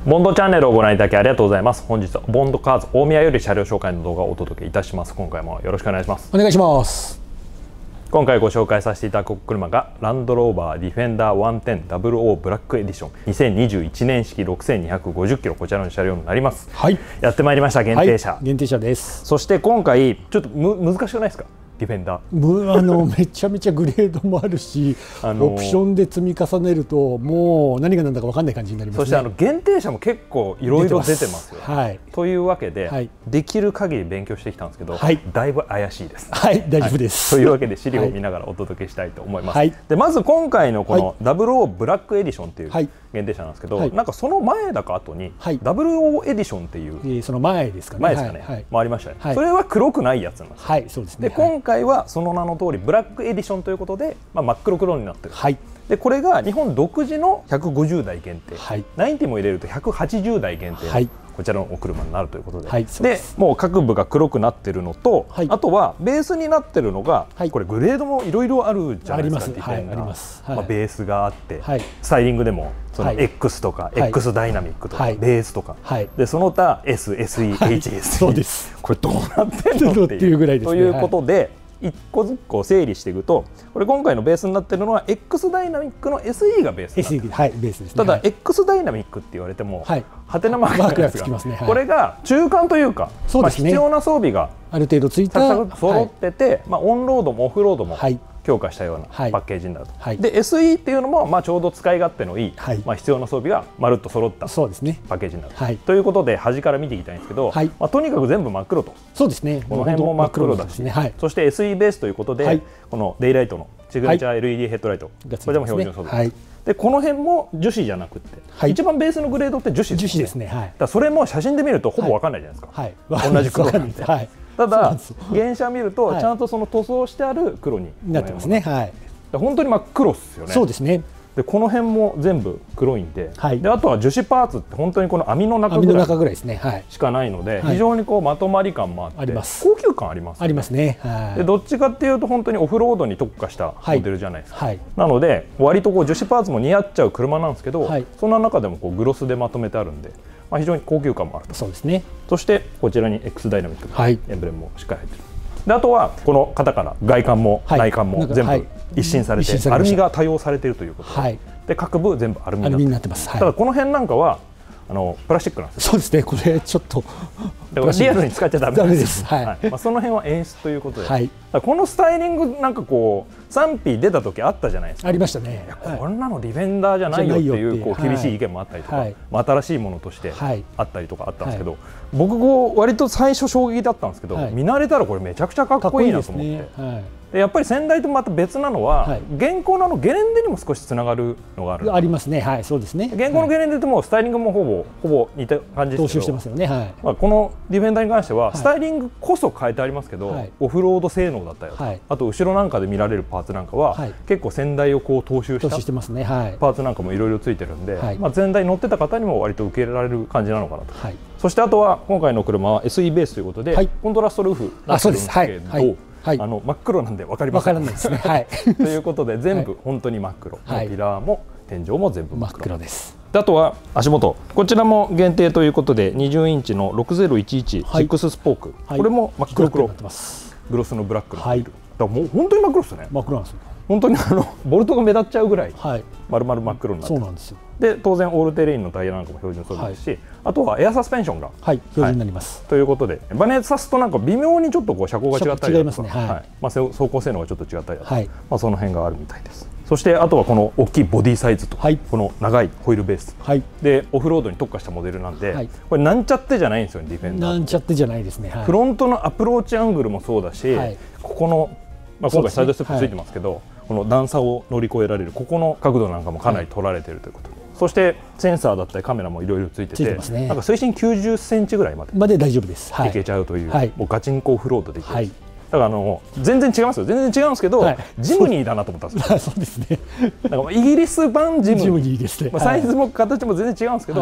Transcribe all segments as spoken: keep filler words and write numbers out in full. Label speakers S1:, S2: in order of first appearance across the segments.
S1: ボンドチャンネルをご覧いただきありがとうございます。本日はボンドカーズ大宮より車両紹介の動画をお届けいたします。今回もよろしくお願いします。
S2: お願いします。
S1: 今回ご紹介させていただく車がランドローバーディフェンダーひゃくじゅう オー ブラックエディションにせんにじゅういちねん式ろくせんにひゃくごじゅっキロ、こちらの車両になります。はい、やってまいりました。限定車、はい、
S2: 限定車です。
S1: そして今回ちょっとむ難しくないですか？ディフェンダ
S2: ーあのめちゃめちゃグレードもあるし、あのー、オプションで積み重ねるともう何が何だか分かんない感じになりますね。
S1: そしてあの限定車も結構いろいろ出てますよ。
S2: はい、
S1: というわけで、はい、できる限り勉強してきたんですけど、はい、だいぶ怪しいです。
S2: はい、大丈夫です、
S1: はい、というわけで資料を見ながらお届けしたいと思います。はい、でまず今回のこのダブルオーブラックエディションっていう限定車なんですけど、はい、なんかその前だか後に、はい、ダブルオーエディションっていう、
S2: えー、その前ですかね。
S1: 前ですかね。はい、もありましたね。はい、それは黒くないやつなんです。
S2: はい、そうですね。
S1: で今回はその名の通りブラックエディションということで、まあ、真っ黒黒になってる。はい、でこれが日本独自のひゃくごじゅうだい限定、はい、ナインティも入れるとひゃくはちじゅうだい限定、はい、こちらのお車になるということで、はい、でもう各部が黒くなってるのと、はい、あとはベースになってるのが、はい、これグレードもいろいろあるじゃないですか。あります。まあベースがあって、はい、スタイリングでもその X とか、はい、X ダイナミックとか、はい、ベースとか、はい、でその他 エス、エスイー、エイチエス、そうです。これどうなってんのっていうぐらいですね。ということで、いっこずつこう整理していくと、これ今回のベースになっているのは X ダイナミックの エスイー がベースになっている。はい、ベースですね。ただ X ダイナミックって言われても、はい、ハテナマークがつきますね。これが中間というか、まあ必要な装備が
S2: ある程度ついた
S1: 揃ってて、まあオンロードもオフロードも強化したようなパッケージになると。はい、で エスイー っていうのもまあちょうど使い勝手のいい、はい、まあ必要な装備がまるっと揃ったパッケージになる。はい、ということで端から見ていきたいんですけど、はい、まあとにかく全部真っ黒と。
S2: そうですね。
S1: この辺も真っ黒だし、ね、はい、そして エスイー ベースということで、はい、このデイライトのシグネチャー エルイーディー ヘッドライト、はい、これでも標準装備。はい、でこの辺も樹脂じゃなくて、はい、一番ベースのグレードって樹脂ですね。樹脂ですね。はい、だそれも写真で見るとほぼ分かんないじゃないですか。はい、同じ黒なんで。はい、ただ原車見るとちゃんとその塗装してある黒に
S2: なってますね。はい、
S1: 本当に真っ黒っすよね。
S2: そうですね。
S1: でこの辺も全部黒いんで、はい、であとは樹脂パーツって本当にこの網の中ぐらいしかないので、非常にこうまとまり感もあって、高級感あります。ありますね。でどっちかっていうと本当にオフロードに特化したモデルじゃないですか。はい、なので割とこう樹脂パーツも似合っちゃう車なんですけど、はい、そんな中でもこうグロスでまとめてあるんで、まあ、非常に高級感もあると。そうですね。そしてこちらに X ダイナミックのエンブレムもしっかり入ってる。であとはこの型から外観も内観も全部一新されて、アルミが多用されているということで、はい、で各部全部アルミになってます。ただこの辺なんかはあのプラスチックなんですよ。
S2: そうですね。これちょっと
S1: リアルに使っちゃダメです。はい、まあその辺は演出ということで、はい、このスタイリングなんかこう賛否出た時あったじゃないですか。
S2: ありましたね。
S1: こんなのディフェンダーじゃないよっていうこう厳しい意見もあったりとか、はい、まあ新しいものとしてあったりとかあったんですけど、はい、僕こう割と最初衝撃だったんですけど、はい、見慣れたらこれめちゃくちゃかっこいいなと思って。でやっぱり先代とまた別なのは、はい、現行のあのゲレンデにも少しつながるのがある。ありますね。はい、そうですね。現行のゲレンデってもうスタイリングもほぼほぼ似た感じですけど、踏襲してますよね。はい。まあこのディフェンダーに関しては、はい、スタイリングこそ変えてありますけど、はい、オフロード性能だったり、はい、あと後ろなんかで見られるパーツなんかは、はい、結構先代をこう踏襲したしてますね。はい、パーツなんかもいろいろついてるんで、はい、まあ前代乗ってた方にも割と受け入れられる感じなのかなと。はい、そしてあとは今回の車は エスイー ベースということで、はい、コントラストルーフなってるんですけど。はい、あの真っ黒なんで分かりません。分からないですね。はい。ということで全部本当に真っ黒。はい、ピラーも天井も全部真っ黒です。であとは足元、こちらも限定ということでにじゅうインチのろくぜろいちいちシックススポーク、はい、これも真っ黒黒。グロスのブラックのホイール。だからもう本当に真っ黒ですね。真っ黒なんですよ。本当にあのボルトが目立っちゃうぐらい丸々真っ黒になって、そうなんですよ。で当然オールテレインのタイヤなんかも標準装備ですし、はい、あとはエアサスペンションが、はい、標準になります、はい、ということでバネサスとなんか微妙にちょっとこう車高が違ったりとか、まあ走行性能がちょっと違ったりとか、はい、まあその辺があるみたいです。そしてあとはこの大きいボディサイズと、はい、この長いホイールベース、はい、でオフロードに特化したモデルなんで、はい、これなんちゃってじゃないんですよね。ディフェンダーなんちゃってじゃないですね。はい、フロントのアプローチアングルもそうだし、はい、ここの、まあ、今回サイドステップついてますけど、この段差を乗り越えられるここの角度なんかもかなり取られているということ、はい、そしてセンサーだったりカメラもいろいろついてて、ね、なんか水深きゅうじゅっセンチぐらいまでまで大丈夫です。いけちゃうという、はい、もうガチンコオフロードできる、はい、だからあの全然違いますよ。全然違うんですけど、はい、ジムニーだなと思ったんですよ。そうですね。なんかイギリス版ジムニーですね。まあサイズも形も全然違うんですけど、はい、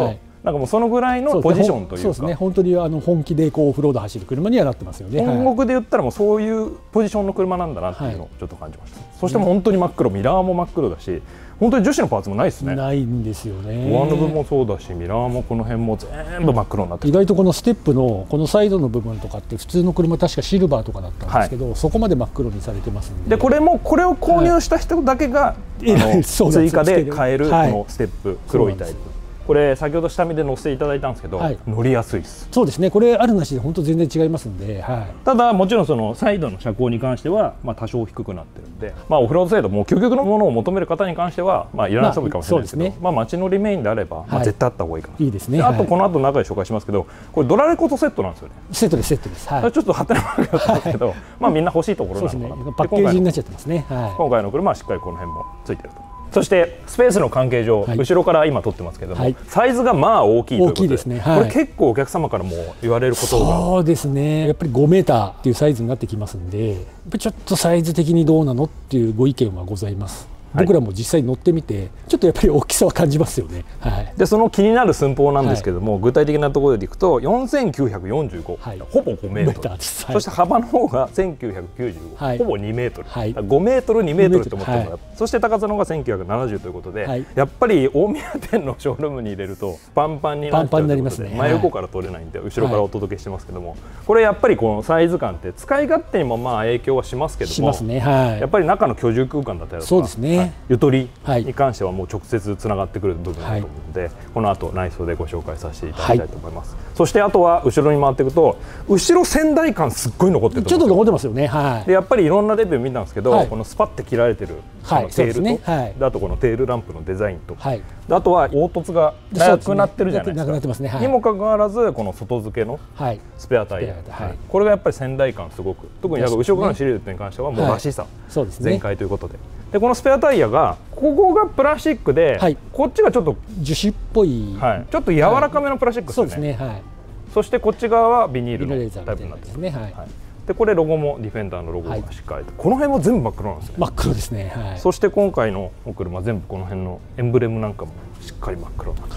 S1: なんかもうそのぐらいのポジションというか、
S2: そうですね、本当にあの本気でこうオフロード走る車にはなってますよね。
S1: 本国で言ったらもうそういうポジションの車なんだなっていうのをちょっと感じました、はい、そしてもう本当に真っ黒、ミラーも真っ黒だし、本当に樹脂のパーツもないですね。
S2: ないんですよね。
S1: ドアノブもそうだし、ミラーもこの辺も全部真っ黒になってる。
S2: 意外とこのステップのこのサイドの部分とかって普通の車確かシルバーとかだったんですけど、はい、そこまで真っ黒にされてますんで。
S1: でこれもこれを購入した人だけが、はい、あの追加で買えるこのステップ、はい、黒いタイプ。これ先ほど下見で乗せていただいたんですけど、はい、乗りやすいです。
S2: そうですね、これあるなしで本当全然違いますんで、はい、
S1: ただもちろんそのサイドの車高に関してはまあ多少低くなってるんで、まあ、オフロードサイドもう究極のものを求める方に関してはまあいらない人もいいかもしれないですけど、まあ、ね、まあ街乗りメインであれば、はい、まあ絶対あった方がいいかな。
S2: いいですね。
S1: あとこの後中で紹介しますけど、これドラレコとセットなんですよね。
S2: セットですセットです。はい、
S1: ちょっとハテナマークだったんですけど、はい、まあみんな欲しいところなのかな。
S2: そうですね、パッケージになっちゃってますね。はい、
S1: 今回の車はしっかりこの辺もついてると。そしてスペースの関係上、はい、後ろから今撮ってますけども、はい、サイズがまあ大きいということで、大きいですね、はい、これ結構お客様からも言われることが、
S2: そうですね、やっぱりごメーターっていうサイズになってきますんで、やっぱりちょっとサイズ的にどうなのっていうご意見はございます。僕らも実際乗ってみてちょっとやっぱり大きさは感じますよね。はい、で
S1: その気になる寸法なんですけども、はい、具体的なところでいくとよんせんきゅうひゃくよんじゅうご、はい、ほぼごメートル、はい、そして幅の方がせんきゅうひゃくきゅうじゅうご、はい、ほぼにメートル、はい、ごメートルにメートルと思ってもらう、はい、そして高さの方がせんきゅうひゃくななじゅうということで、はい、やっぱり大宮店のショールームに入れるとパンパンになっちゃうということで、真横から取れないんで後ろからお届けしてますけども、はい、これやっぱりこのサイズ感って使い勝手にもまあ影響はしますけども、しますね、はい、やっぱり中の居住空間だったりとか、そうですね、はい、ゆとりに関してはもう直接つながってくる部分だと思うので、はい、この後内装でご紹介させていただきたいと思います、はい、そしてあとは後ろに回っていくと後ろ先代感すっごい残ってると思うんですよ。
S2: ちょっと残ってますよね、はい、
S1: でやっぱりいろんなレビュー見たんですけど、はい、このスパッて切られてるこのテールと、
S2: ね、はい、
S1: であとこのテールランプのデザインと、はい、であとは凹凸がなくなってるじゃないですか、す、ね、はい、にもかかわらずこの外付けのスペアタイヤ、はい、これがやっぱり先代感すごく、特に後ろからのシリーズに関してはもうらしさ全開ということで、でこのスペアタイヤがここがプラスチックで、はい、こっちがちょっと樹脂っぽい、はい、ちょっと柔らかめのプラスチックですね、はい、そうですね、はい、そしてこっち側はビニールのタイプになってますね、はいはい、でこれロゴもディフェンダーのロゴがしっかりと、はい、この辺も全部真っ黒なんですね。
S2: 真っ黒ですね、はい、
S1: そして今回のお車全部この辺のエンブレムなんかもしっかり真っ黒な感じ、はい、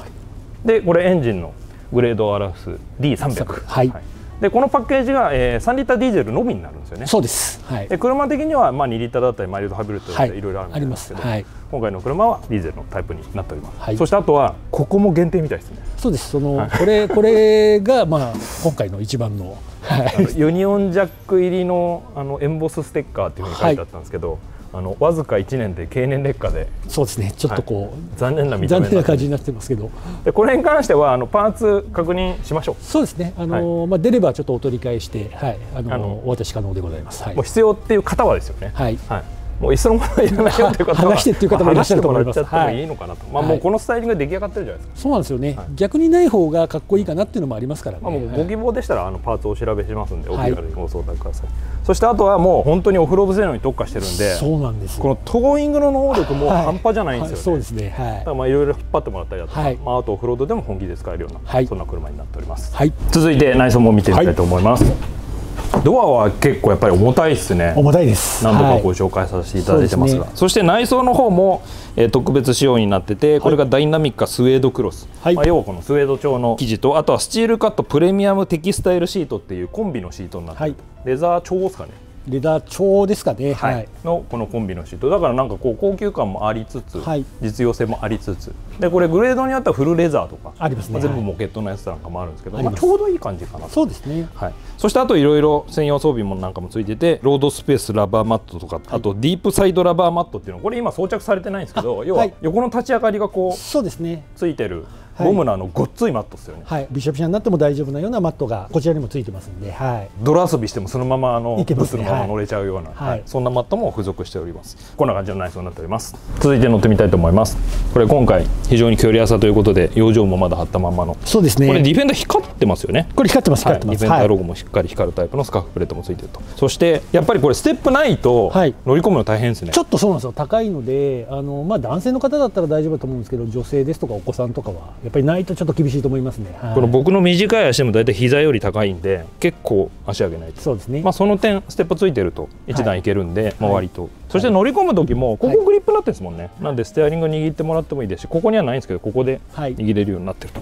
S1: でこれエンジンのグレードを表す ディーさんびゃく、はいはい、でこのパッケージが、えー、さんリッターディーゼルのみになるんですよね。
S2: そうです、はい、
S1: で車的にはまあにリッターだったりマイルドハイブリッドだったりいろいろあるんですけど、はい、今回の車はディーゼルのタイプになっております、はい、そしてあとはここも限定みたいですね。
S2: そうです、その、はい、これこれがまあ今回の一番の
S1: ユニオンジャック入りのあのエンボスステッカーっていうふうに書いてあったんですけど、はい、あのわずかいちねんで経年劣化で、
S2: そうですね、ちょっとこう、はい、
S1: 残念な見た目
S2: 残念な感じになってますけど、
S1: でこれに関してはあのパーツ確認しましょう。
S2: そうですね、あの、はい、まあ、出ればちょっとお取り替えして、はい、あのあのお渡し可能でございます、はい、
S1: もう必要っていう方はですよね、はい、はい、もういっそのものいらないよという方は
S2: 話してっていう方もいらっしゃると思います。
S1: 話してもらっちゃってもいいのかなと、はい、まあもうこのスタイリングが出来上がってるじゃないですか。
S2: そうなんですよね、はい、逆にない方がかっこいいかなっていうのもありますからね。
S1: まあもうご希望でしたらあのパーツをお調べしますんで、お気軽にご相談ください、はい、そしてあとはもう本当にオフロード性能に特化してるんで、
S2: そうなんですよ、
S1: このトーイングの能力も半端じゃないんですよね、はいはい、そうですね、はい、だからまあいろいろ引っ張ってもらったりだとか、はい、まああとオフロードでも本気で使えるような、はい、そんな車になっております、はい、続いて内装も見てみたいと思います、はい。ドアは結構やっぱり重たいですね。
S2: 重たいです。
S1: 何度かご紹介させていただいてますが、はい、 そ, すね、そして内装の方も、えー、特別仕様になってて、これがダイナミックスウェードクロス、はい、まあ、要はこのスウェード調の生地と、あとはスチールカットプレミアムテキスタイルシートっていうコンビのシートになってる、はい、レザー調ですかね。
S2: レダー調ですかね、
S1: はいはい、のこのコンビのシートだからなんかこう高級感もありつつ、はい、実用性もありつつで、これグレードによってはフルレザーとかありますね、まあ、全部モケットのやつなんかもあるんですけど、まあ、ちょうどいい感じかなと。
S2: そうですね、
S1: はい、そしてあといろいろ専用装備もなんかもついてて、ロードスペースラバーマットとか、はい、あとディープサイドラバーマットっていうの、これ今装着されてないんですけど、要は横の立ち上がりがこうそうですねついてるゴムのあのごっついマットですよね、はい、
S2: びしゃびしゃになっても大丈夫なようなマットがこちらにもついてますんで、はい、
S1: 泥遊びしてもそのままあのブーツのまま乗れちゃうような、はいはい、そんなマットも付属しております。こんな感じの内装になっております。続いて乗ってみたいと思います。これ今回非常に距離浅ということで養生もまだ貼ったままの、そうですね、これディフェンダー光ってますよね。
S2: これ光ってます、光ってます、
S1: はい、ディフェンダーロゴもしっかり光るタイプのスカーフプレートもついてると。そしてやっぱりこれステップないと乗り込むの大変ですね、はい、ちょっとそうなんですよ、高いので、あの、まあ、男性の方だったら大丈夫だと思うんですけど、女性ですとかお子さんとかはやっぱりないとちょっと厳しいと思いますね、はい、この僕の短い足でも大体膝より高いんで結構足上げないと。そうですね、まあ、その点ステップついてると一段いけるんで、はい、まあ割と、はい、そして乗り込む時もここグリップになってるんですもんね、はい、なんでステアリング握ってもらってもいいですし、ここにはないんですけどここで握れるようになってると。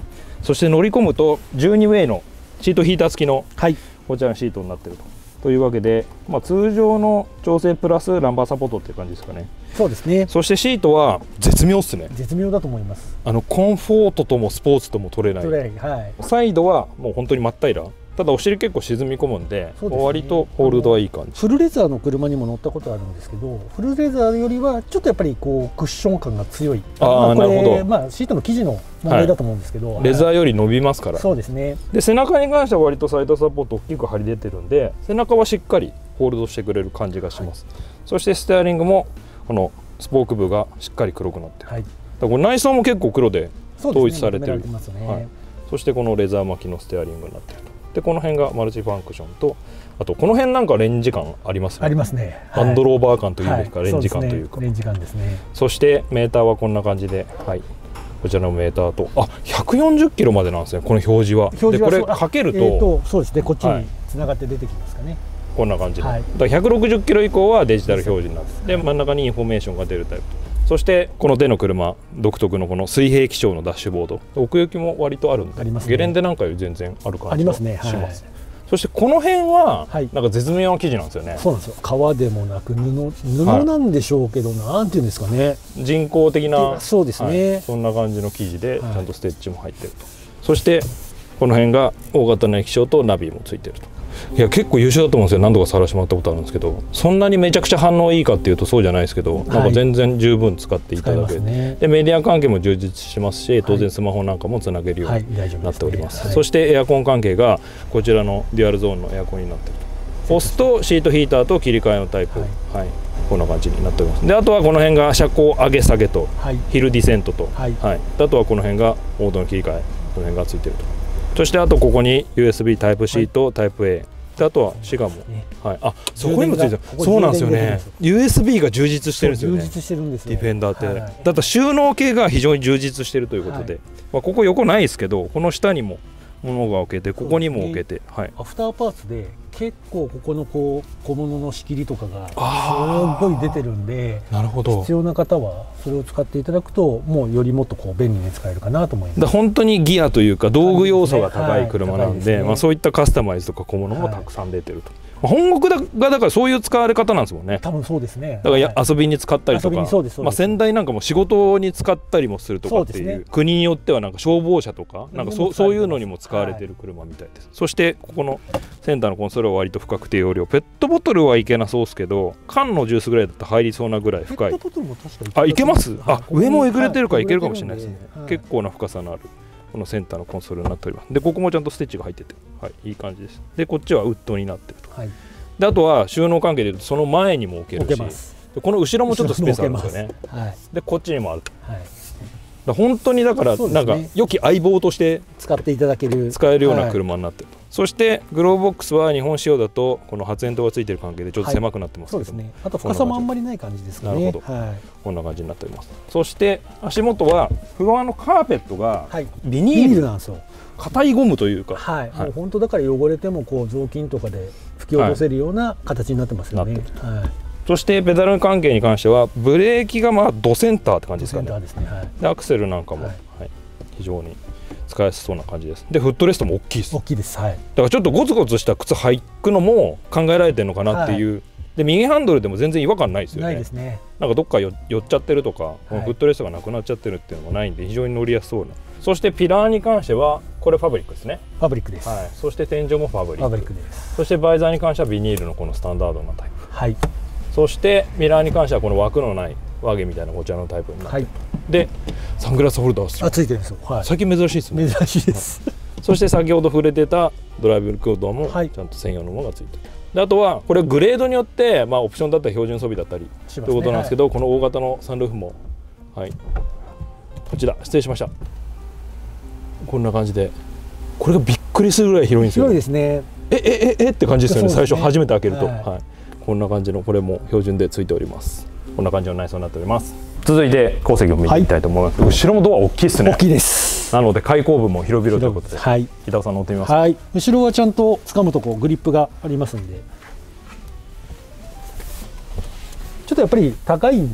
S1: そして乗り込むとじゅうにウェイのシートヒーター付きのこちらのシートになっていると。というわけで、まあ、通常の調整プラスランバーサポートっていう感じですかね。
S2: そうですね。
S1: そしてシートは絶妙っすね。
S2: 絶妙だと思います。
S1: あのコンフォートともスポーツとも取れない。
S2: 取れない、はい、
S1: サイドはもう本当に真っ平ら。ただお尻結構沈み込むんで、ね、割とホールドはいい感じ。
S2: フルレザーの車にも乗ったことあるんですけど、フルレザーよりはちょっとやっぱりこうクッション感が強い。ああ、なるほど。まあシートの生地の問題だと思うんですけど、
S1: はい、レザーより伸びますから。
S2: そうですね。
S1: で背中に関しては割とサイドサポート大きく張り出てるんで、背中はしっかりホールドしてくれる感じがします。はい、そしてステアリングもこのスポーク部がしっかり黒くなってる。はい、だからこれ内装も結構黒で統一されてる。そしてこのレザー巻きのステアリングになってると。でこの辺がマルチファンクションと、あとこの辺なんかレンジ感ありますね。
S2: ありますね。
S1: ハンドローバー感というべきか、レンジ感というか。
S2: レンジ感ですね。
S1: そしてメーターはこんな感じで、はい、こちらのメーターと、あ、ひゃくよんじゅっキロまでなんですね。この表示は。でこれかけると、えーとそうですね。こっちに繋がって出てきますかね。こんな感じで。はい、だからひゃくろくじゅっキロ以降はデジタル表示になって、で真ん中にインフォメーションが出るタイプ。そしてこの手の車独特のこの水平気象のダッシュボード、奥行きも割とあるんで、ね、ゲレンデなんかより全然ある感じがします。そしてこの辺はなんか絶妙な生地なんですよね。はい、
S2: そうなんですよ。革でもなく布布なんでしょうけど、はい、なんていうんですかね。
S1: 人工的な、
S2: そうですね、
S1: はい。そんな感じの生地でちゃんとステッチも入ってると。はい、そしてこの辺が大型の液晶とナビもついてると。いや結構優秀だと思うんですよ。何度か探してもらったことあるんですけど、そんなにめちゃくちゃ反応いいかっていうとそうじゃないですけど、はい、なんか全然十分使っていただける、ね、でメディア関係も充実しますし、当然スマホなんかもつなげるようになっております。はいはい、そしてエアコン関係がこちらのデュアルゾーンのエアコンになっていると。押すとシートヒーターと切り替えのタイプ、はいはい、こんな感じになっております。であとはこの辺が車高上げ下げと、はい、ヒルディセントと、はいはい、あとはこの辺がオードの切り替え、この辺がついていると。そしてあとここに ユーエスビー タイプ C とタイプ エー、であとはシガも、はい、あそこにもついてる。そうなんですよね。ユーエスビー が充実してるんですよね。充実してるんですよ。ディフェンダーって、はいはい、だから収納系が非常に充実してるということで、はい、まあここ横ないですけど、この下にも物が置けて、ここにも置けて、はい、
S2: アフターパーツで結構ここのこう小物の仕切りとかがすごい出てるんで、
S1: なるほど、
S2: 必要な方はそれを使っていただくともうよりもっとこう便利に使えるかなと思います。
S1: だ本当にギアというか道具要素が高い車なんで、まあそういったカスタマイズとか小物もたくさん出てると。はい、本国がだからそういう使われ方なんですもんね。
S2: 多分そうですね。
S1: だからや、はい、遊びに使ったりとか、まあ先代なんかも仕事に使ったりもするとかっていう、ね、国によってはなんか消防車とかなんかそそういうのにも使われてる車みたいです。はい、そしてここのセンターのコンソールは割と深くて容量、ペットボトルはいけなそうですけど、缶のジュースぐらいだったら入りそうなぐらい深い。
S2: ペットボトルも確か
S1: にあいけます。あ上もえぐれてるからいけるかもしれないですね。はい、結構な深さのあるこのセンターのコンソールになっております。でここもちゃんとステッチが入ってて、はい、いい感じです。でこっちはウッドになってると。はい、であとは収納関係でいうとその前にも置けるし、でこの後ろもちょっとスペースあるんですよね。はい、でこっちにもあると。はい、だ本当にだからなんか良き相棒として
S2: 使っていただける
S1: 使えるような車になってると。はい、そしてグローブボックスは日本仕様だとこの発煙筒がついてる関係でちょっと狭くなってますけど、はい、そうですね。
S2: あと深さもあんまりない感じですかね。
S1: なるほど、はい、こんな感じになっております。そして足元はフロアのカーペットがビニールなんですよ。硬いゴムというか、
S2: はい、はい、もう本当だから汚れてもこう雑巾とかで拭き落とせるような形になってますよね。はい、
S1: そしてペダル関係に関してはブレーキがまあドセンターって感じですかね。
S2: ドセンターですね。はい、
S1: でアクセルなんかも、はいはい、非常に使いやすそうな感じです。でフットレストも大きいです。
S2: 大きいです。はい、だ
S1: からちょっとゴツゴツした靴履くのも考えられてるのかなっていう、はい、で右ハンドルでも全然違和感ないですよね。
S2: ないですね。
S1: なんかどっか寄っちゃってるとか、はい、フットレストがなくなっちゃってるっていうのもないんで非常に乗りやすそうな。そしてピラーに関してはこれファブリックですね。
S2: ファブリックです。
S1: はい、そして天井もファブリック。
S2: ファブリックです。
S1: そしてバイザーに関してはビニールのこのスタンダードなタイプ。
S2: はい。
S1: そしてミラーに関してはこの枠のないワゲみたいなこちらのタイプになって、はい、でサングラスホルダー
S2: あついてるんですよ。はい、
S1: 最近珍しいですね。
S2: 珍しいです。
S1: そして先ほど触れてたドライブレコーダーもちゃんと専用のものがついてる。であとはこれグレードによって、まあ、オプションだったり標準装備だったりということなんですけど、はい、この大型のサンルーフも、はい、こちら失礼しました。こんな感じでこれがびっくりするぐらい広いんですよ、ね。
S2: 広いですね。
S1: ええええって感じですよね。最初初めて開けると、はいはい、こんな感じのこれも標準でついております。こんな感じの内装になっております。続いて後席を見ていきたいと思います。はい、後ろもドア大きいですね。
S2: 大きいです。
S1: なので開口部も広々ということで、はい、北尾さん乗ってみますか。
S2: はい、後ろはちゃんと掴むとこグリップがありますんで、ちょっとやっぱり高いんで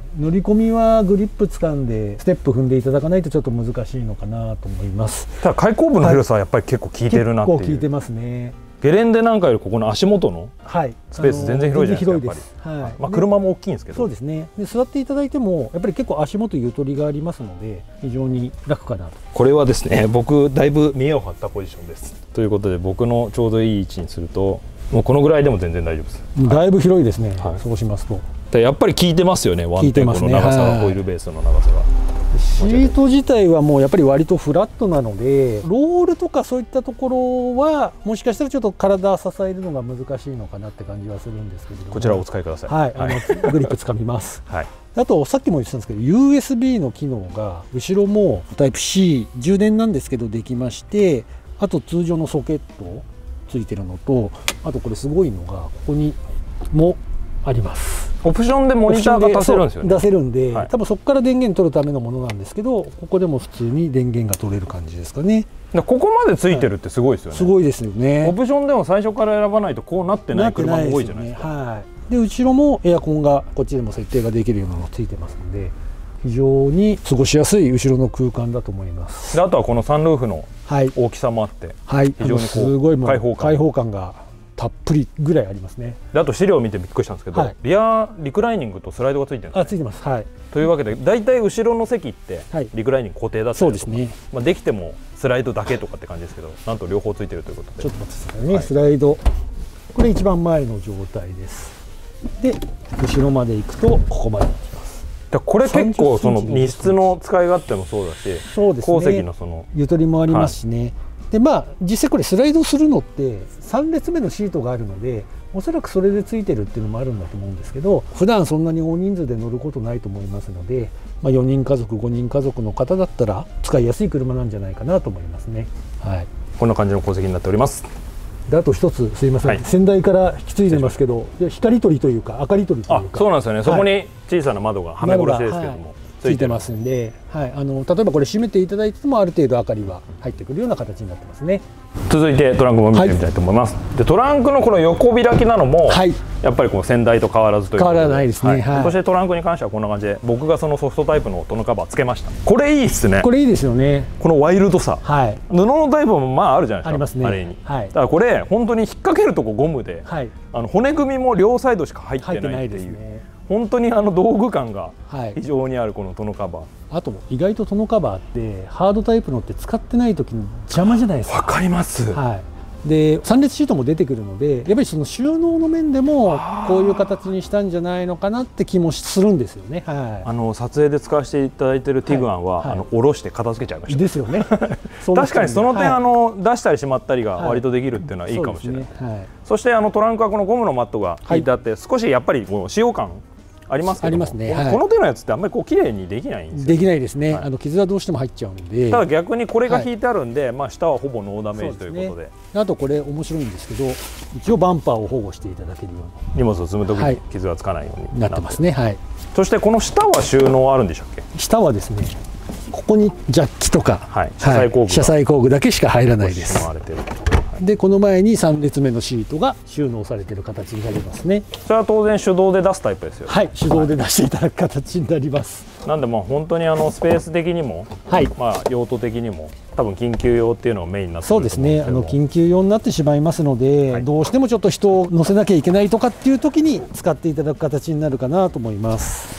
S2: 乗り込みはグリップ掴んでステップ踏んでいただかないとちょっと難しいのかなと思います。
S1: ただ開口部の広さはやっぱり結構効いてるなっていう、
S2: 結構効いてますね。
S1: ゲレンデなんかよりここの足元のスペース全然広いじゃないですか。やっぱり、まあ車も大きいんですけど、
S2: そうですね。で座っていただいてもやっぱり結構足元ゆとりがありますので非常に楽かなと。
S1: これはですね、僕だいぶ見栄を張ったポジションです。ということで僕のちょうどいい位置にするともうこのぐらいでも全然大丈夫です。
S2: だいぶ広いですね。はい、そうしますと
S1: やっぱり効いてますよね。ワンテンポの長さが、オイルベースの長さが。
S2: シート自体はもうやっぱり割とフラットなので、ロールとかそういったところはもしかしたらちょっと体支えるのが難しいのかなって感じはするんですけれども、
S1: こちらをお使いください。
S2: はい、あのグリップつかみます。
S1: はい。
S2: あとさっきも言ってたんですけど ユーエスビー の機能が後ろもタイプ C 充電なんですけどできまして、あと通常のソケットついてるのと、あとこれすごいのがここにもあります。
S1: オプションでモニターが出せるんですよね。
S2: 出せるんで、はい、多分そこから電源取るためのものなんですけど、ここでも普通に電源が取れる感じですかね。
S1: ここまでついてるってすごいですよね。
S2: はい、すごいですよね。
S1: オプションでも最初から選ばないとこうなってない車も多いじゃないですか。
S2: はい。で後ろもエアコンがこっちでも設定ができるようなのがついてますので、非常に過ごしやすい後ろの空間だと思います。
S1: であとはこのサンルーフの大きさもあって、はい、非常にこう
S2: すごい
S1: 開放感
S2: 開放感がたっぷりぐらいありますね。
S1: であと資料を見てびっくりしたんですけど、はい、リアリクライニングとスライドがついてるんです、ね、
S2: あついてます。はい。
S1: というわけで大体後ろの席ってリクライニング固定だったりとか、そうですね、まあできてもスライドだけとかって感じですけど、なんと両方ついてるということで、
S2: ちょっと待ってくださいね、はい、スライドこれ一番前の状態です。で後ろまで行くとここまで行きます。
S1: これ結構その荷室の使い勝手もそうだし、
S2: そうですね、
S1: 後席のその
S2: ゆとりもありますしね、はい、でまあ実際これスライドするのってさん列目のシートがあるのでおそらくそれでついてるっていうのもあるんだと思うんですけど、普段そんなに大人数で乗ることないと思いますので、まあ、よにん家族ごにん家族の方だったら使いやすい車なんじゃないかなと思いますね。はい、
S1: こんな感じの後席になっております。
S2: であと一つすいません、はい、先代から引き継いでますけど、光取りというか明かり取りというか、
S1: あそうなんですよね、はい、そこに小さな窓がはめ殺しですけども、はい、
S2: ついてますんで、はい、あの例えばこれ閉めていただいてもある程度明かりは入ってくるような形になってますね。
S1: 続いてトランクも見てみたいと思います。はい、でトランクのこの横開きなのも、はい、やっぱりこの先代と変わらずということで
S2: 変わらないですね。はいはい、
S1: そしてトランクに関してはこんな感じで僕がそのソフトタイプのトノカバーつけました。これいいですね。
S2: これいいですよね。
S1: このワイルドさ、はい、布のタイプもまああるじゃないですか。
S2: ありますね。
S1: あれに、
S2: はい、
S1: だからこれ本当に引っ掛けるとこゴムで、はい、あの骨組みも両サイドしか入ってないっていう、本当にあの道具感が非常にあるこのトノカバー、はい、
S2: あと意外とトノカバーってハードタイプのって使ってない時に邪魔じゃないですか。
S1: わかります。
S2: はい、でさん列シートも出てくるのでやっぱりその収納の面でもこういう形にしたんじゃないのかなって気もするんですよね。はい、
S1: あの撮影で使わせていただいているティグアンは、はいはい、あの下ろして片付けちゃいました。
S2: ですよね。
S1: 確かにその点、はい、あの出したりしまったりが割とできるっていうのはいいかもしれない。そ, ねはい、そしてあのトランクはこのゴムのマットが引いてあって、はい、少しやっぱりこう使用感ありますけど、ありますね。はい、この手のやつってあんまりこう綺麗にできないんですよ。
S2: できないですね。はい、あの傷はどうしても入っちゃうんで。
S1: ただ逆にこれが引いてあるんで、はい、まあ下はほぼノーダメージということで。でね、
S2: あとこれ面白いんですけど、一応バンパーを保護していただけるように。
S1: 荷物を積むときに傷がつかないように、はい、
S2: なってますね。はい。
S1: そしてこの下は収納あるんでしたっけ？
S2: 下はですね、ここにジャッキとか、
S1: はい、車載工具、
S2: 車載工具だけしか入らないです。でこの前にさん列目のシートが収納されている形になりますね。
S1: それは当然手動で出すタイプですよ。
S2: はい、手動で出していただく形になります。
S1: はい、なんでまあ本当にあのスペース的にも、はい、まあ用途的にも多分緊急用っていうのをメインになってくると思うんですけど。そうですね。あの緊急用になってしまいますので、はい、どうしてもちょっと人を乗せなきゃいけないとかっていう時に使っていただく形になるかなと思います。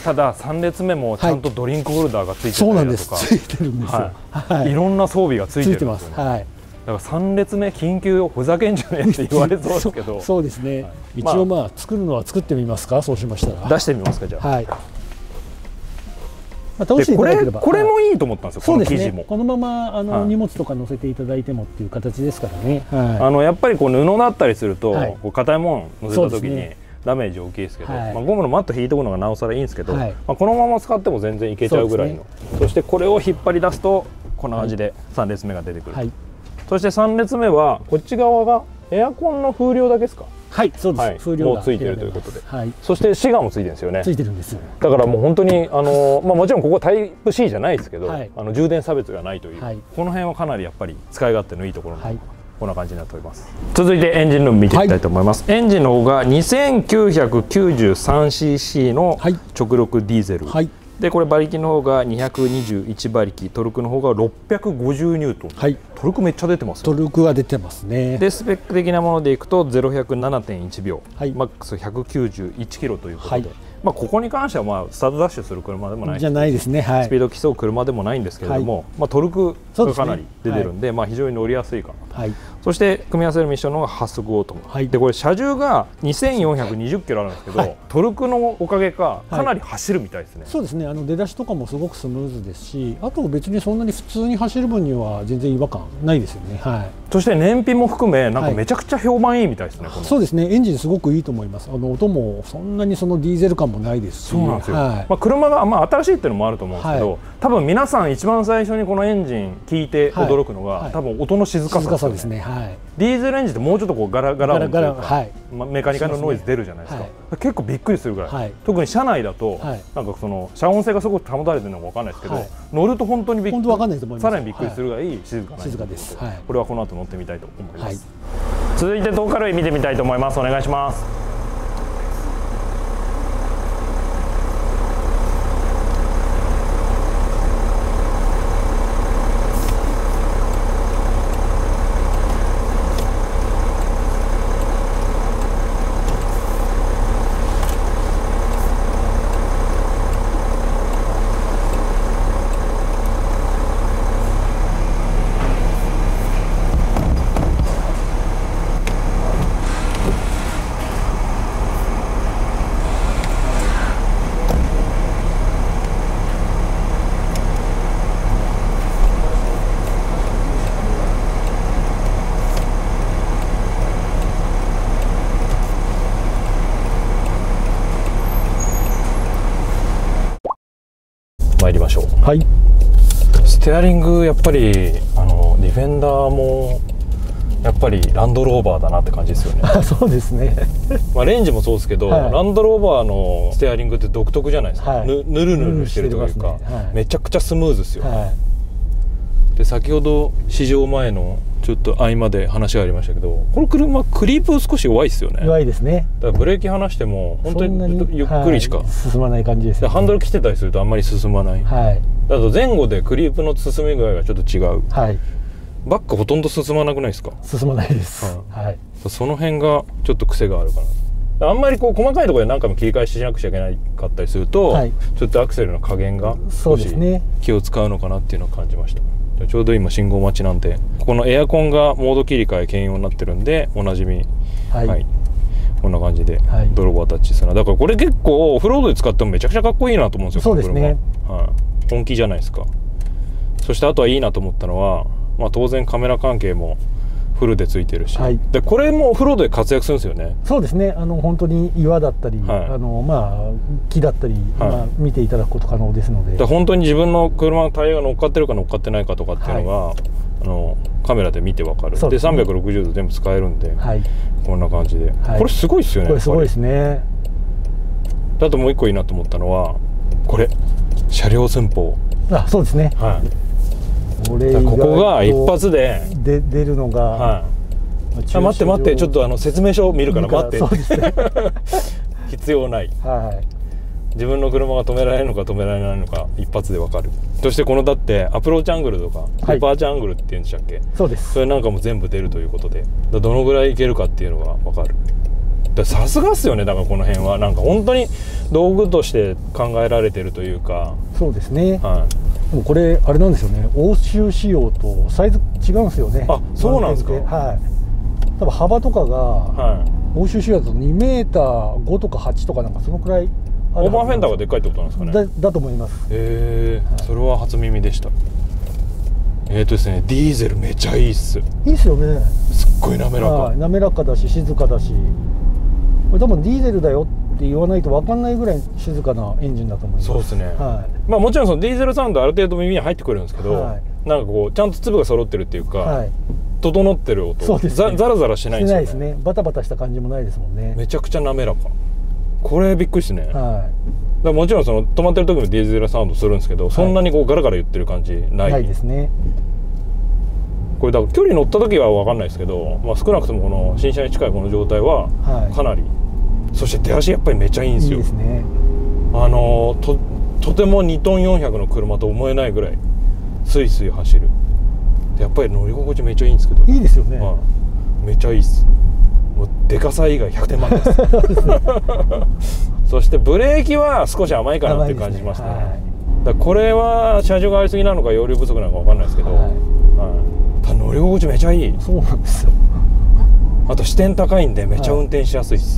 S1: たださん列目もちゃんとドリンクホルダーがついてたりだとか、
S2: そうなんです。ついてるんですよ。
S1: はい。いろんな装備がついてるんですよね。
S2: ついてます。はい。
S1: だからさん列目緊急用ふざけんじゃねえって言われそうですけど
S2: そ, そうですね、はい、一応まあ作るのは作ってみますか。そうしましたら
S1: 出してみますか。じゃあ、はい、ま
S2: あ、倒していただければ
S1: これ、これもいいと思ったんですよ。
S2: そうですね、
S1: この生地も
S2: このままあの、はい、荷物とか載せていただいてもっていう形ですからね。はい、
S1: あのやっぱりこう布だったりすると、はい、こう硬いもの載せた時に、ね、ダメージ大きいですけど、はい、まあゴムのマット引いておくのがなおさらいいんですけど、はい、まあこのまま使っても全然いけちゃうぐらいの。 そ,、ね、そしてこれを引っ張り出すとこんな感じでさん列目が出てくる。はい、そしてさん列目はこっち側がエアコンの風量だけですか。
S2: はい、そうです。はい、
S1: 風量がついてるということで、はい、そしてシガーもついてるんですよね。
S2: ついてるんです。
S1: だからもう本当にあのまあもちろんここタイプ C じゃないですけど、はい、あの充電差別がないという、はい、この辺はかなりやっぱり使い勝手のいいところなのかな。はい、 こんな感じになっております。続いてエンジンルーム見ていきたいと思います。はい、エンジンの方が にせんきゅうひゃくきゅうじゅうさんシーシー の直力ディーゼル、はい、でこれ馬力の方がにひゃくにじゅういちばりき、トルクの方がろっぴゃくごじゅうニュートン、はい、トルクめっちゃ出てます、ね、
S2: トルクは出てますね。
S1: でスペック的なものでいくとゼロひゃくななてんいちびょう、はい、マックスひゃくきゅうじゅういちキロということで、はい、まあここに関してはまあスタートダッシュする車でもないし、
S2: じゃないですね、はい、
S1: スピード競う車でもないんですけれども、はい、まあトルクがかなり出てるんで、はい、まあ非常に乗りやすいかなと、はい、そして組み合わせるミッションの方がはっそくオートマ、はい、でこれ車重がにせんよんひゃくにじゅっキロあるんですけど、はい、トルクのおかげかかなり走るみたいですね、はい、
S2: そうですね、あの出だしとかもすごくスムーズですし、あと別にそんなに普通に走る分には全然違和感ないですよね。はい、
S1: そして燃費も含めなんかめちゃくちゃ評判いいみたいですね、はい、
S2: そうですね、エンジンすごくいいと思います。あの音もそんなにそのディーゼル感もないですし、
S1: そうなんですよ、はい、まあ車が、まあ、新しいっていうのもあると思うんですけど、はい、多分皆さん一番最初にこのエンジン聞いて驚くのが、はいはい、多分音の静かさですね。はい、ディーゼルエンジンってもうちょっとこうガラガラ音というか、はい、まあ、メカニカルノイズ出るじゃないですか、はい、結構びっくりするぐらい、はい、特に車内だと、はい、なんかその遮音性がすごく保たれてるのか分かんないですけど、はい、乗ると本当にびっくり、さらにびっくりするぐらい静かな、
S2: 静かです、はい、
S1: これはこの後乗ってみたいと思います、はい、続いてトーカルイ見てみたいと思います。お願いします。参りましょう。はい、ステアリングやっぱりあのディフェンダーもやっぱりランドローバーだなって感じですよね。
S2: そうですね
S1: まあレンジもそうですけど、はい、ランドローバーのステアリングって独特じゃないですか、はい、ぬぬるぬるしてるというか、ね、はい、めちゃくちゃスムーズですよ、はい、で先ほど試乗前のちょっと合間で話がありましたけど、この車クリープ少し弱いですよね。
S2: 弱いですね。
S1: だからブレーキ離しても本当にゆっくりしか、はい、
S2: 進まない感じです、ね、
S1: ハンドル来てたりするとあんまり進まない、はい、だと前後でクリープの進み具合がちょっと違う、はい、バックほとんど進まなくないですか？
S2: 進まないです、はいはい、
S1: その辺がちょっと癖があるかな。あんまりこう細かいところで何回も切り返ししなくちゃいけないかったりすると、はい、ちょっとアクセルの加減が少し気を使うのかなっていうのを感じました。ちょうど今信号待ちなんで、ここのエアコンがモード切り替え兼用になってるんでおなじみ、はい、はい、こんな感じで泥棒タッチするな。だからこれ結構オフロードで使ってもめちゃくちゃかっこいいなと思うんですよ。
S2: そうですね、
S1: はい、本気じゃないですか。そしてあとはいいなと思ったのは、まあ、当然カメラ関係もフルでついてるし、はい、でこれもオフロードで活躍するんですよね。
S2: そうですね、あの本当に岩だったり、はい、あのまあ、木だったり、はい、まあ、見ていただくこと可能ですので、
S1: で本当に自分の車のタイヤが乗っかってるか乗っかってないかとかっていうのが、はい、あのカメラで見てわかる。で、ね、でさんびゃくろくじゅうど全部使えるんで、はい、こんな感じで、はい、これすごいですよね。
S2: これすごいですね。
S1: あともう一個いいなと思ったのはこれ車両寸法。
S2: あ、そうですね、はい、
S1: これここが一発で
S2: で出るのが、はい、
S1: あ、待って待って、ちょっとあの説明書を見るから待って。そうですね必要ない、はい、自分の車が止められるのか止められないのか一発で分かる。そしてこのだってアプローチアングルとかデパーチャーアングルっていうんでしたっけ、はい、そうです。それなんかも全部出るということで、どのぐらいいけるかっていうのが分かる。さすがっすよね。だからこの辺はなんか本当に道具として考えられてるというか。そうですね、はい、でもこれあれなんですよね、欧州仕様とサイズ違うんですよね。あ、そうなんですか。はい、多分幅とかが、はい、欧州仕様だとにメーターごとかはちとかなんかそのくらいある。オーバーフェンダーがでっかいってことなんですかね。だ, だと思います。へえ、はい、それは初耳でした。えーとですね、ディーゼルめちゃいいっす。いいっすよね。すっごい滑らか、はい、滑らかだし静かだし、これ多分ディーゼルだよって言わないと分かんないぐらい静かなエンジンだと思います。そうですね、はい、まあもちろんそのディーゼルサウンドある程度耳に入ってくるんですけど、はい、なんかこうちゃんと粒が揃ってるっていうか、はい、整ってる音。そうですね、ザ, ザラザラしないんですよね。しないですね。バタバタした感じもないですもんね。めちゃくちゃ滑らか。これびっくりですね。はい、だからもちろんその止まってる時もディーゼルサウンドするんですけど、はい、そんなにこうガラガラ言ってる感じない。ないですね。 これだから距離乗った時は分かんないですけど、まあ、少なくともこの新車に近いこの状態はかなり、はい、そして出足やっぱりめっちゃいいんですよ。
S2: いいですね。
S1: あの と, とてもにトンよんひゃくの車と思えないぐらいスイスイ走る。やっぱり乗り心地めっちゃいいんですけど、
S2: いいですよね、
S1: まあ、めっちゃいいっす。もうでかさ以外ひゃくてん満点ですそしてブレーキは少し甘いかなっていう感じしましたね。はい、だこれは車重がありすぎなのか容量不足なのか分かんないですけど、はいはい、ただ乗り心地めちゃいい。
S2: そうなんですよ。
S1: あと視点高いんでめっちゃ運転しやすいです。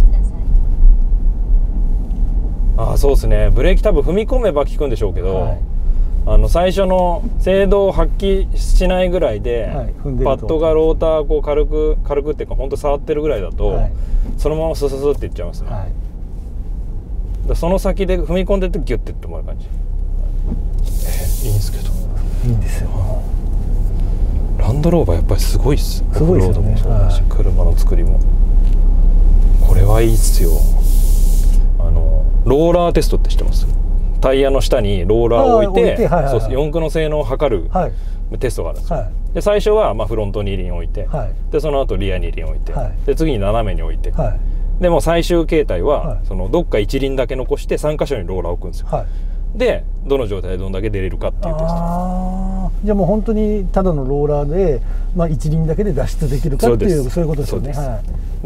S1: はい、ああそうですね。ブレーキ多分踏み込めば効くんでしょうけど、はい、あの最初の精度を発揮しないぐらいで、はい、パッドがローターこう軽く軽くっていうか本当触ってるぐらいだと、はい、そのままスススっていっちゃいますね。はい、だその先で踏み込んでってギュッていってもらう感じ。えいいんですけど。
S2: いいんですよ。
S1: ランドローバーやっぱりすごいっす。
S2: すごいですよね。
S1: オフロードもそうだし、はい、車の作りもこれはいいっすよ。あのローラーテストって知ってます？タイヤの下にローラーを置いて四駆の性能を測る、はい、テストがあるんですよ。はい、で最初はまあフロントに輪置いて、はい、でその後リアに輪置いて、はい、で次に斜めに置いて、はい、でも最終形態は、はい、そのどっか一輪だけ残してさん箇所にローラーを置くんですよ。はい、でどの状態でどんだけ出れるかっていうテスト。
S2: あじゃあもう本当にただのローラーで、まあ、一輪だけで脱出できるかっていうそういうことですよね。はい、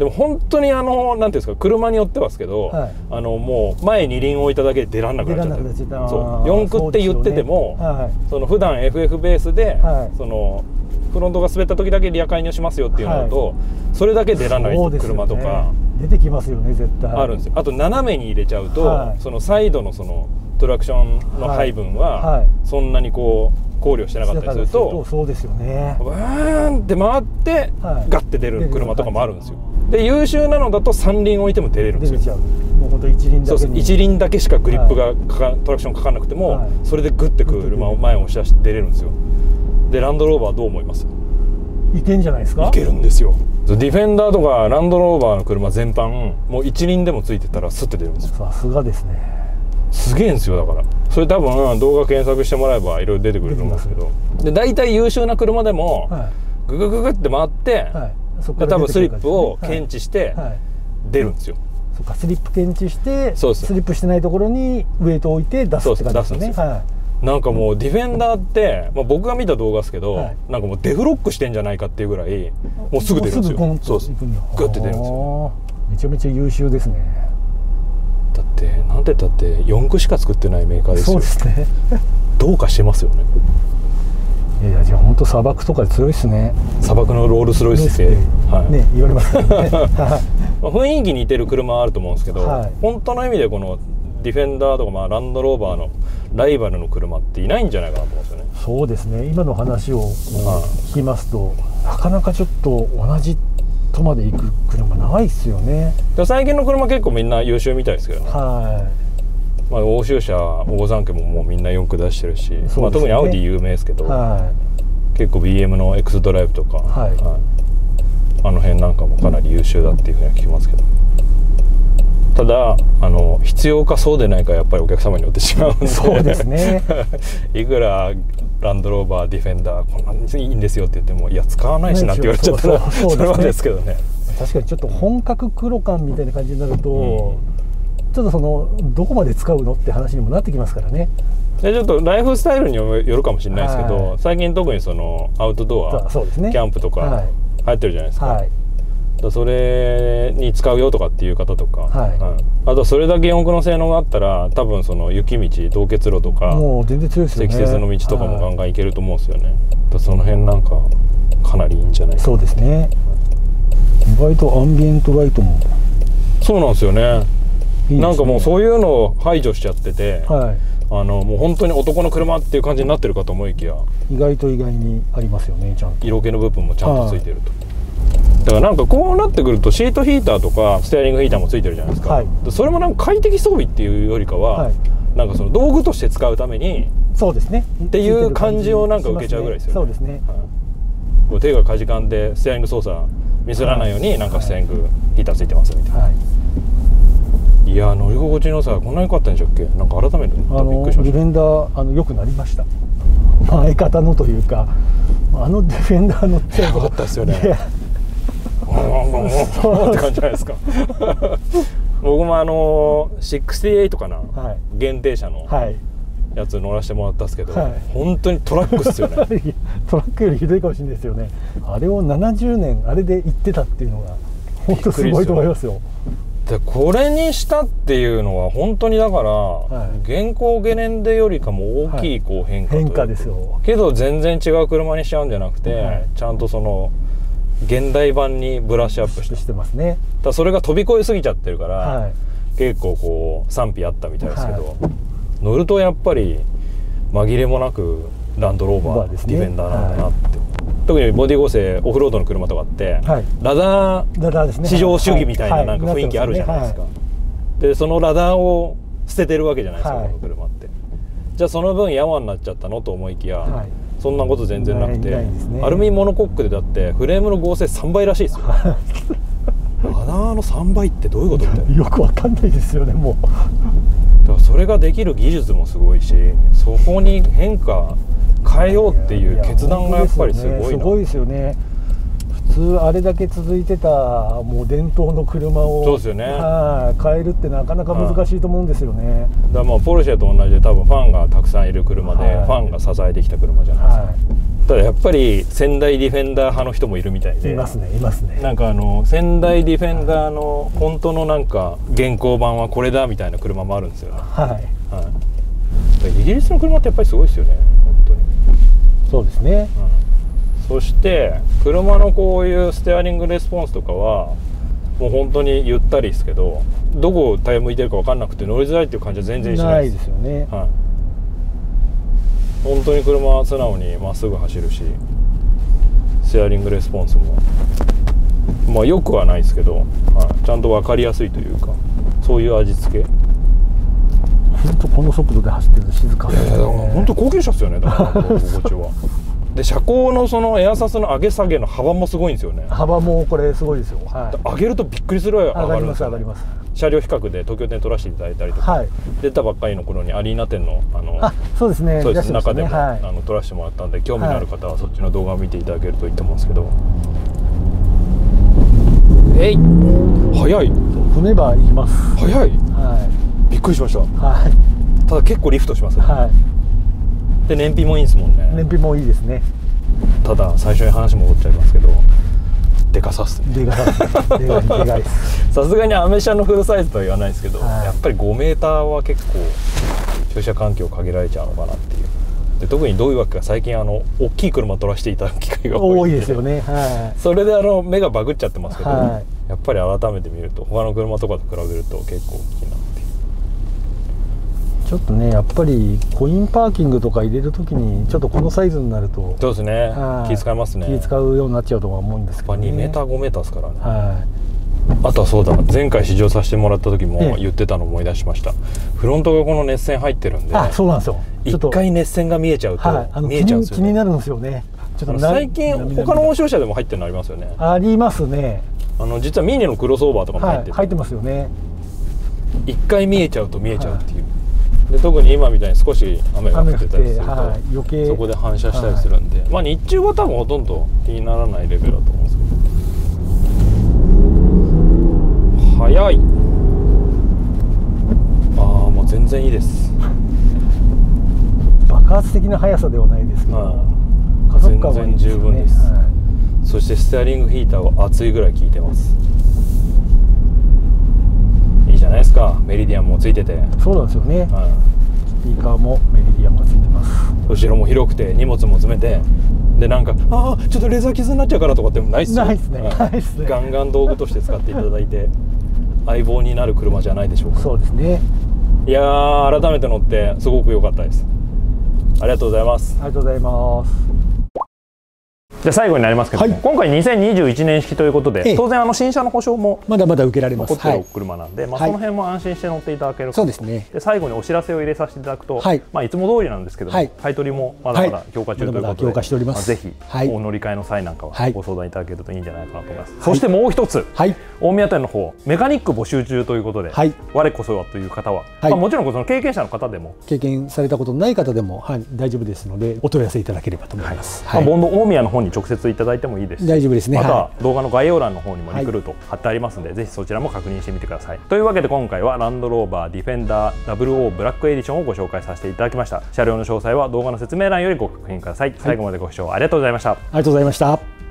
S1: でも本当にあのなんていうんですか車によってはですけど、はい、あのもう前に輪置いただけで出らんなくなっちゃってそう四駆って言っててもそ、ねはい、その普段 エフエフ ベースで、はい、そのフロントが滑った時だけリア介入しますよっていうのと、はい、それだけ出らない車とか、ね、
S2: 出てきますよね絶対
S1: あるんですよ。あと斜めに入れちゃうと、はい、そのサイドのそのトラクションの配分はそんなにこう考慮してなかったりすると
S2: そうですよね
S1: ブーンって回ってガッて出る車とかもあるんですよ。で優秀なのだとさん輪置いても出れるんですよ。
S2: 出ちゃう。もう本当一輪だけに
S1: いち輪だけしかグリップがかか、はい、トラクションかかんなくても、はい、それでグッて車を前を押し出して出れるんですよ。でランドローバーどう思います？
S2: いけんじゃないですか？
S1: いけるんですよ。ディフェンダーとかランドローバーの車全般もう一輪でもついてたらスッて出るんですよ。
S2: さすがですね。
S1: すげえんですよ。だからそれ多分動画検索してもらえばいろいろ出てくると思うんですけど、で大体優秀な車でも、はい、ググググって回って、はい、で多分スリップを検知して出るんですよ。
S2: そっかスリップ検知してスリップしてないところにウエイトを置いて出すって感じですね。はい、
S1: なんかもうディフェンダーって、まあ、僕が見た動画ですけど、はい、なんかもうデフロックしてんじゃないかっていうぐらいもうすぐ出るんですよ。そうです。グッて出るんですよ。
S2: めちゃめちゃ優秀ですね。
S1: だってなんて言ったってよん駆しか作ってないメーカーですよ。
S2: そうですね
S1: どうかしてますよね。
S2: いやじゃあ本当砂漠とかで強いですね。
S1: 砂漠のロールスロイスって、
S2: はいね、言われますからね
S1: 雰囲気似てる車はあると思うんですけど、はい、本当の意味でこのディフェンダーとか、まあ、ランドローバーのライバルの車っていないんじゃないかなと思うんですよね。
S2: そうですね。今の話を聞きますと、なかなかちょっと同じとまで行く車ないっすよね。
S1: 最近の車結構みんな優秀みたいですけどね。はい、まあ、欧州車大残家ももうみんなよん駆出してるし、ね、まあ、特にアウディ有名ですけど、はい、結構 ビーエム の X ドライブとか、はいはい、あの辺なんかもかなり優秀だっていうふうには聞きますけど、ただあの必要かそうでないかやっぱりお客様によって違うんで
S2: そうですね
S1: いくらランドローバーディフェンダーこんなにいいんですよって言ってもいや使わないしなって言われちゃったらそれまでですけどね。
S2: 確かにちょっと本格黒感みたいな感じになると、うん、ちょっとそのどこまで使うのって話にもなってきますからね。
S1: でちょっとライフスタイルによるかもしれないですけど、はい、最近特にそのアウトドア、そうですね、キャンプとか流行ってるじゃないですか、はい、だそれに使うよとかっていう方とか、はい、あとそれだけ四駆の性能があったら多分その雪道凍結路とか
S2: もう全然強いですよね。
S1: 積雪の道とかもガンガン行けると思うんですよね、はい、だその辺なんかかなりいいんじゃないかな。
S2: そうですね。意外とアンビエントライトも
S1: そうなんですよね。いいですね。なんかもうそういうのを排除しちゃってて、はい、あのもう本当に男の車っていう感じになってるかと思いきや
S2: 意外と意外にありますよね。ちゃんと
S1: 色気の部分もちゃんとついてると、はい、だからなんかこうなってくるとシートヒーターとかステアリングヒーターもついてるじゃないですか、はい、それもなんか快適装備っていうよりかは、はい、なんかその道具として使うために
S2: そうですね
S1: っていう感じをなんか受けちゃうぐらいですよね。
S2: そうですね、
S1: はい、手がかじかんでステアリング操作ミスらないようになんかステアリングヒーターついてますみたいな、はい、いや乗り心地のさこんなに良かったんでしたっけ。なんか改めてびっくりしました。
S2: ディフェンダーあの良くなりました前方のというかあのディフェンダー乗って
S1: やばかったですよね。って感じじゃないですか。僕もあのろくじゅうはちかな、はい、限定車のやつ乗らせてもらったんですけど、はい、本当にトラックっすよね。
S2: トラックよりひどいかもしれないですよね。あれをななじゅうねんあれで行ってたっていうのが本当すごいと思いますよ。
S1: でこれにしたっていうのは本当にだから、はい、現行ゲレンデよりかも大きいこう変化という、はい、
S2: 変化ですよ。
S1: けど全然違う車にしちゃうんじゃなくて、はい、ちゃんとその現代版にブラッシュアップして
S2: してますね。
S1: だそれが飛び越えすぎちゃってるから、はい、結構こう賛否あったみたいですけど、はい、乗るとやっぱり紛れもなくランドローバー、ね、ディフェンダーなんだなって、はい、特にボディ合成オフロードの車とかって、はい、ラダー至上主義みたいななんか雰囲気あるじゃないですか。でそのラダーを捨ててるわけじゃないですか、はい、この車って。じゃあその分ヤマになっちゃったのと思いきや、はい、そんなこと全然なくて、ね、アルミモノコックでだってフレームの合成さんばいらしいですよ。ラダーのさんばいってどういうことみたいな。
S2: よくわかんないですよね。もう
S1: だからそれができる技術もすごいし、そこに変化変えようっていう決断がやっぱりすごいな。
S2: すごいですよね。普通あれだけ続いてたもう伝統の車を
S1: そうですよね、
S2: はい、変えるってなかなか難しいと思うんですよね。
S1: だからまあポルシェと同じで多分ファンがたくさんいる車で、はい、ファンが支えてきた車じゃないですか、はい、ただやっぱり仙台ディフェンダー派の人もいるみたいで、
S2: いますねいますね。
S1: なんかあの仙台ディフェンダーの本当のなんか現行版はこれだみたいな車もあるんですよね。はい、はい、イギリスの車ってやっぱりすごいですよね本当に。
S2: そうですね、
S1: うん、そして車のこういうステアリングレスポンスとかはもう本当にゆったりですけど、どこをタイヤ向いてるか分かんなくて乗りづらいっていう感じは全然しないです。
S2: ないですよね、はい、
S1: 本当に車は素直にまっすぐ走るし、ステアリングレスポンスもまあよくはないですけど、はい、ちゃんと分かりやすいというか、そういう味付け。
S2: 本当この速度で走ってると静かですね。いやいや
S1: 本当高級車ですよね。だから心地は。で車高のそのエアサスの上げ下げの幅もすごいんですよね。
S2: 幅もこれすごいですよ。はい、
S1: 上げるとびっくりするぐらい上がるんですよ、ね。
S2: 上がります、上がります。
S1: 車両比較で東京店撮らせていただいたりとか、はい、出たばっかりの頃にアリーナ店のあの
S2: あそうですね、
S1: そうです、ね、中でも、
S2: はい、
S1: あの撮らせてもらったんで、興味のある方はそっちの動画を見ていただけるといいと思うんですけど。えい早い。
S2: 踏めば行きます。
S1: 早い、はい、びっくりしました。はい、ただ結構リフトしますね。はい、で燃費もいいんですもんね。
S2: 燃費もいいですね。
S1: ただ最初に話戻っちゃいますけど、でかさっすね。
S2: でかさっすね。でかいでかいです。
S1: さすがにアメ車のフルサイズとは言わないですけど、はい、やっぱりごメーターは結構駐車環境限られちゃうのかなっていう。で特にどういうわけか最近あの大きい車取らせていただく機会が多い
S2: 多いですよね。はい、
S1: それであの目がバグっちゃってますけど、はい、やっぱり改めて見ると他の車とかと比べると結構大きいなっていう。
S2: ちょっとねやっぱりコインパーキングとか入れるときにちょっとこのサイズになると
S1: そうですね、気遣いますね。
S2: 気使うようになっちゃうとは思うんですけど、ね、
S1: やっぱにメーターごメーターですからね。はい、あとはそうだ、前回試乗させてもらった時も言ってたのを思い出しました。フロントがこの熱線入ってるんで、
S2: あそうなんですよ、
S1: 一回熱線が見えちゃうと、はい、見えちゃうんですよね。
S2: 気になるんですよね。ちょっと
S1: 最近他の欧州車でも入ってるのありますよね。
S2: ありますね。
S1: あの実はミニのクロスオーバーとかも入ってて、
S2: はい、入ってますよね。
S1: 一回見えちゃうと見えちゃうっていう、はい、で特に今みたいに少し雨が降ってたりすると、はい、余計そこで反射したりするんで、はい、まあ日中は多分ほとんど気にならないレベルだと思うんですけど。速い。ああもう全然いいです。
S2: 爆発的な速さではないですけど、はい、加速感はいいですね。全然十分です、はい、
S1: そしてステアリングヒーターは熱いぐらい効いてます。いいじゃないですか。メリディアンもついてて。
S2: そうなんですよね、はい、スピーカーもメリディアンがついてます。
S1: 後ろも広くて荷物も詰めて、でなんかああちょっとレザー傷になっちゃうからとかってもないっすよ。
S2: ないっすね、ないっすね。
S1: ガンガン道具として使っていただいて相棒になる車じゃないでしょうか。
S2: そうですね。
S1: いやー改めて乗ってすごく良かったです。ありがとうございます。
S2: ありがとうございます。
S1: じゃあ最後になりますけども、はい、今回にせんにじゅういちねん式ということで、ええ、当然あの新車の保証も
S2: まだまだ受けられます。
S1: 残ってる車なんで、はい、まあその辺も安心して乗っていただける。
S2: そうですね。
S1: で最後にお知らせを入れさせていただくと、はい、まあいつも通りなんですけども、はい、買い取りもまだまだ強化中ということで、まだまだ強化しております。ぜひお乗り換えの際なんかはご相談いただけるといいんじゃないかなと思います。はい、そしてもう一つ、はい、大宮店の方メカニック募集中ということで、はい、我こそはという方は、はい、まあもちろんその経験者の方でも
S2: 経験されたことのない方でも、はい、大丈夫ですのでお問い合わせいただければと思います。
S1: はい、まあボンド大宮の方に直接いただいてもいいですし、
S2: 大丈夫ですね。
S1: また動画の概要欄の方にもリクルート貼ってありますので、はい、ぜひそちらも確認してみてください。というわけで今回はランドローバーディフェンダー ダブルオー ブラックエディションをご紹介させていただきました。車両の詳細は動画の説明欄よりご確認ください。はい、最後までご視聴ありがとうございました。あ
S2: りがとうございました。